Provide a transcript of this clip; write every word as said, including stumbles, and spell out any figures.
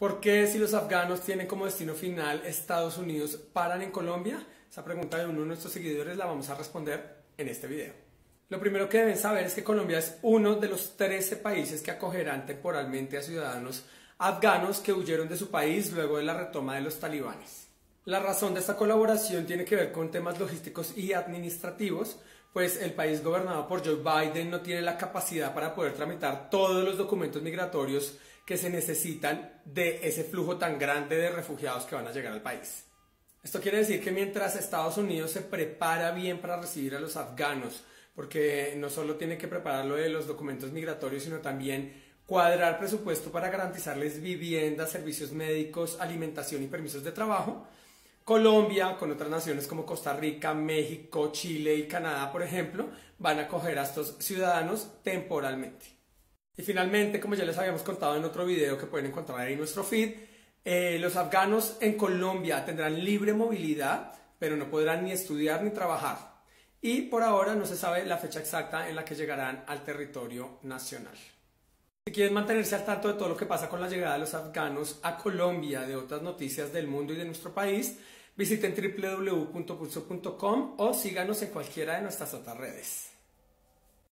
¿Por qué, si los afganos tienen como destino final Estados Unidos, paran en Colombia? Esa pregunta de uno de nuestros seguidores la vamos a responder en este video. Lo primero que deben saber es que Colombia es uno de los trece países que acogerán temporalmente a ciudadanos afganos que huyeron de su país luego de la retoma de los talibanes. La razón de esta colaboración tiene que ver con temas logísticos y administrativos, pues el país gobernado por Joe Biden no tiene la capacidad para poder tramitar todos los documentos migratorios que se necesitan de ese flujo tan grande de refugiados que van a llegar al país. Esto quiere decir que mientras Estados Unidos se prepara bien para recibir a los afganos, porque no solo tiene que preparar lo de los documentos migratorios, sino también cuadrar presupuesto para garantizarles vivienda, servicios médicos, alimentación y permisos de trabajo, Colombia, con otras naciones como Costa Rica, México, Chile y Canadá, por ejemplo, van a acoger a estos ciudadanos temporalmente. Y finalmente, como ya les habíamos contado en otro video que pueden encontrar ahí en nuestro feed, eh, los afganos en Colombia tendrán libre movilidad, pero no podrán ni estudiar ni trabajar. Y por ahora no se sabe la fecha exacta en la que llegarán al territorio nacional. Si quieren mantenerse al tanto de todo lo que pasa con la llegada de los afganos a Colombia, de otras noticias del mundo y de nuestro país, visiten w w w punto pulso punto com o síganos en cualquiera de nuestras otras redes.